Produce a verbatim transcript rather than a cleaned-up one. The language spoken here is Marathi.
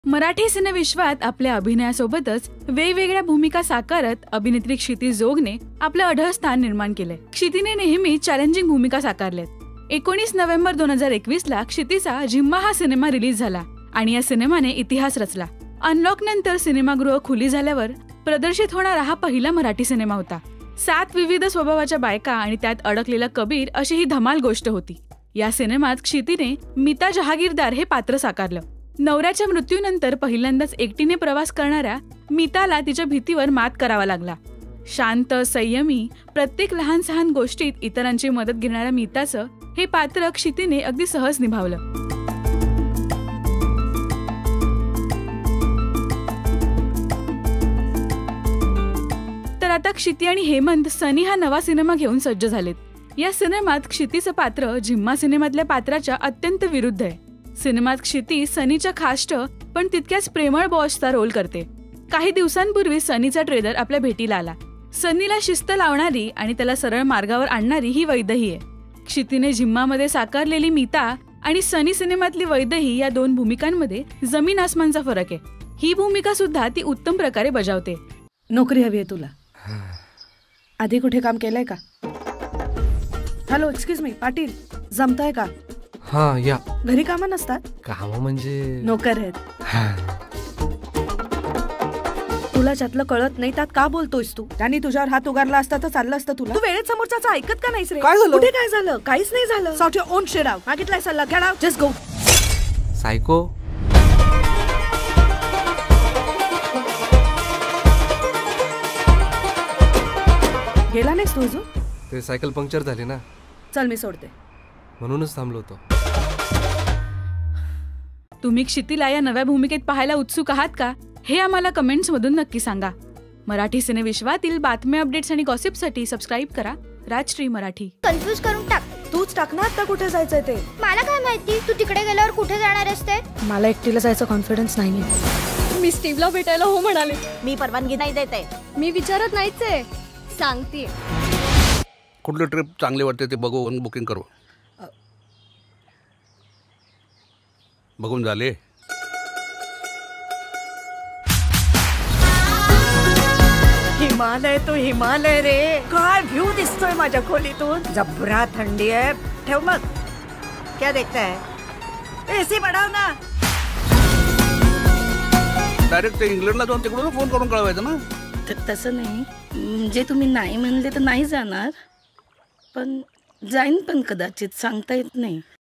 मराठी सिनेविश्वात आपल्या अभिनयासोबतच वेगवेगळ्या भूमिका साकारत अभिनेत्री क्षिती जोगने आपलं अढळ स्थान निर्माण केलंय. क्षितीने नेहमी चॅलेंजिंग भूमिका साकारल्यात. एकोणीस नोव्हेंबर दोन हजार एकवीस ला क्षितीचा झिम्मा हा सिनेमा रिलीज झाला आणि या सिनेमाने इतिहास रचला. अनलॉक नंतर सिनेमागृह खुली झाल्यावर प्रदर्शित होणारा हा पहिला मराठी सिनेमा होता. सात विविध स्वभावाच्या बायका आणि त्यात अडकलेला कबीर अशी ही धमाल गोष्ट होती. या सिनेमात क्षितीने मीता जहागीरदार हे पात्र साकारलं. नवऱ्याच्या मृत्यूनंतर पहिल्यांदाच एकटीने प्रवास करणाऱ्या मीताला तिच्या भीतीवर मात करावा लागला. शांत, संयमी, प्रत्येक लहान सहान गोष्टीत इतरांची मदत घेणाऱ्या मीताचं हे पात्र क्षितीने अगदी सहज निभावलं. तर आता क्षिती आणि हेमंत सनी हा नवा सिनेमा घेऊन सज्ज झालेत. या सिनेमात क्षितीचं पात्र झिम्मा सिनेमातल्या पात्राच्या अत्यंत विरुद्ध आहे. सिनेमात क्षिती सनीच्या खाष्ट पण तितक्याच प्रेमळ बॉसचा रोल करते. काही दिवसांपूर्वी सनीचा ट्रेलर आपल्या भेटीला आला. सनीला शिस्त लावणारी आणि त्याला सरळ मार्गावर आणणारी ही वैदेही आहे. क्षितीने झिम्मामध्ये साकारलेली मीता आणि सनी सिनेमातली वैदेही या दोन भूमिकांमध्ये जमीन आसमानचा फरक आहे. ही भूमिका सुद्धा ती उत्तम प्रकारे बजावते. नोकरी हवी आहे तुला? आधी कुठे काम केलंय का? हॅलो, एक्सक्यूज मी, पाटील जमताय का? हा या. घरी कामं नसतात? काम म्हणजे नोकर आहेत. तुला त्यातलं कळत नाही, त्यात का बोलतोयस तू? त्यांनी तुझ्यावर हात उगारला असता तर चाललं असतं तुला. तू वेळेत समोरच्याचं ऐकत का नाहीस रे? काय झालं? कुठे काय झालं? काहीच नाही झालं. Sort your own shit out. मागितलाय सल्ला, get out, just go. Psycho. गेला नाहीस तू अजून? ते सायकल पंक्चर झाली ना. चल मी सोडते. म्हणूनच थांबलो होतो. तुम्ही क्षितीला या नव्या भूमिकेत पाहायला उत्सुक आहात का? हे आम्हाला कमेंट्स मधून नक्की सांगा. मराठी सिनेविश्वातील बातम्या, अपडेट्स आणि गॉसिपसाठी सबस्क्राईब करा राजश्री मराठी. कन्फ्यूज करून टाक. तूच टाक ना आता कुठे जायचंय ते. मला काय माहिती तू तिकडे गेल्यावर कुठे जाणार असते? मला एकटीला जायचं कॉन्फिडन्स नाहीये. मी स्टीव्हला भेटायला हो म्हणाले. मी परवानगी नाही देते. मी विचारत नाहीच आहे, सांगते. कुठली ट्रिप चांगली वाटते ते बघून बुकिंग करू. बघून झाले. हिमालय तो हिमालय रे. काय व्ह्यू दिसतोय माझ्या खोलीतून. जबरा थंडी आहे. ठेव मग. क्या देखताय? एसी बढ़ाव ना. डायरेक्ट ते इंग्लंडला जाऊन तिकडून फोन करून कळवायचं ना. तसं नाही, म्हणजे तुम्ही नाही म्हणले तर नाही जाणार, पण जाईन पण कदाचित, सांगता येत नाही.